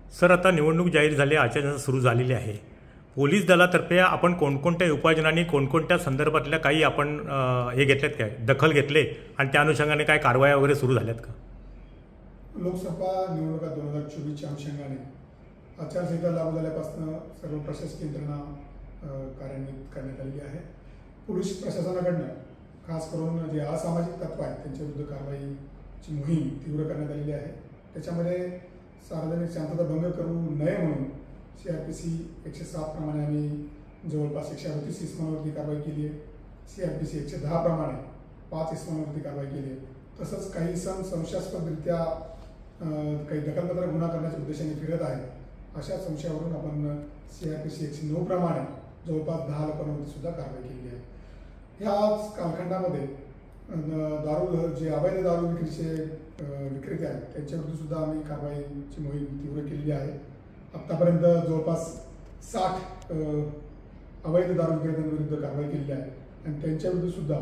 Sir, आता निवडणूक जाहीर झाली, आचारसंहिता सुरू झालेली आहे. पोलीस दलातर्फे आपण कोणकोणत्या उपाययोजनांनी कोणकोणत्या संदर्भातल्या काही आपण हे घेतल्यात काय, दखल घेतले आणि त्या अनुषंगाने काय कारवाया वगैरे सुरू झाल्यात का? लोकसभा निवडणुका 2024च्या अनुषंगाने आचारसंहिता लागू झाल्यापासून सर्व प्रशासकीय यंत्रणा कार्यान्वित करण्यात आलेली आहे. पोलीस प्रशासनाकडनं खास करून जे असामाजिक तत्व आहेत त्यांच्या विरुद्ध कारवाईची मोहीम तीव्र करण्यात आलेली आहे. त्याच्यामध्ये सार्वजनिक शांतता भंग करू नये म्हणून CRPC 107 प्रमाणे आम्ही जवळपास 138 इसमांवरती कारवाई केली आहे. CRPC 110 प्रमाणे 5 इसमांवरती कारवाई केली आहे. तसंच काही संशयास्पदरित्या काही दखलपात्र गुन्हा करण्याच्या उद्देशाने फिरत आहे अशा संशयावरून आपण CRPC 109 प्रमाणे जवळपास 10 लोकांवरती सुद्धा कारवाई केली आहे. ह्याच कालखंडामध्ये दारू जे अवैध दारू विक्रीचे विक्रेते आहेत त्यांच्याविरुद्ध सुद्धा आम्ही कारवाईची मोहीम तीव्र केलेली आहे. आत्तापर्यंत जवळपास 60 अवैध दारू विक्रेत्यांविरुद्ध कारवाई केलेली आहे आणि त्यांच्याविरुद्ध सुद्धा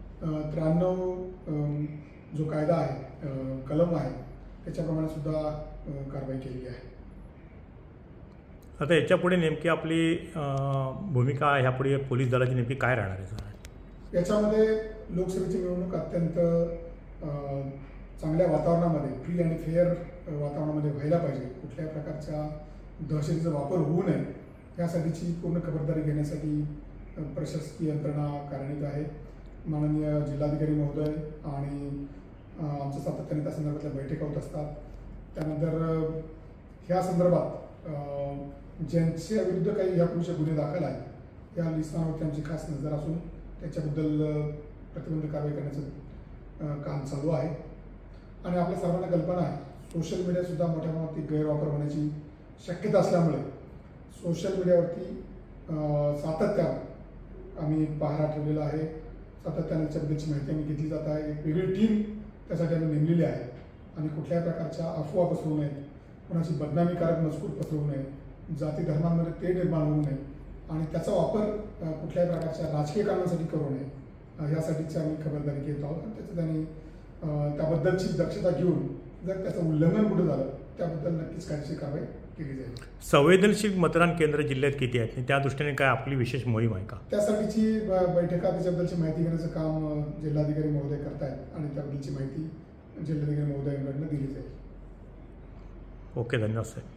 93 जो कायदा आहे, कलम आहे, त्याच्याप्रमाणे सुद्धा कारवाई केलेली आहे. आता याच्यापुढे नेमकी आपली भूमिका ह्यापुढे पोलीस दलाची नेमकी काय राहणार आहे सर? याच्यामध्ये लोकसभेची निवडणूक अत्यंत चांगल्या वातावरणामध्ये, फ्री आणि फेअर वातावरणामध्ये व्हायला पाहिजे. कुठल्याही प्रकारच्या दहशतीचा वापर होऊ नये यासाठीची पूर्ण खबरदारी घेण्यासाठी प्रशासकीय यंत्रणा कार्यान्वित आहे. माननीय जिल्हाधिकारी महोदय आणि आमच्या सातत्याने त्या संदर्भातल्या बैठका होत असतात. त्यानंतर ह्या संदर्भात ज्यांच्या विरुद्ध काही यापूर्वीचे गुन्हे दाखल आहेत या लिस्टांवरती आमची खास नजर असून त्याच्याबद्दल प्रतिबंध कारवाई करण्याचं काम चालू आहे. आणि आपल्या सर्वांना कल्पना आहे सोशल मीडियासुद्धा मोठ्या प्रमाणात गैरवापर होण्याची शक्यता असल्यामुळे सोशल मीडियावरती सातत्यानं आम्ही पहारा ठेवलेला आहे. सातत्याने त्याच्याबद्दलची माहिती आम्ही घेतली जात आहे. एक वेगळी टीम त्यासाठी आम्ही नेमलेली आहे आणि कुठल्याही प्रकारच्या अफवा पसरवू नये, कोणाची बदनामीकारक मजकूर पसरवू नये, जाती धर्मांमध्ये ते निर्माण होऊ नये आणि त्याचा वापर कुठल्याही प्रकारच्या राजकीय कारणासाठी करू नये यासाठीची आम्ही खबरदारी घेत आहोत. आणि त्याचं त्यांनी त्याबद्दलची दक्षता घेऊन जर त्याचं उल्लंघन कुठं झालं त्याबद्दल नक्कीच कायदेशीर कारवाई केली जाईल. संवेदनशील मतदान केंद्र जिल्ह्यात किती आहेत त्या दृष्टीने काय आपली विशेष मोहीम आहे का? त्यासाठीची बैठका त्याच्याबद्दलची माहिती घेण्याचं काम जिल्हाधिकारी महोदय करतायत आणि त्याबद्दलची माहिती जिल्हाधिकारी महोदयांकडून दिली जाईल. ओके, धन्यवाद साहेब.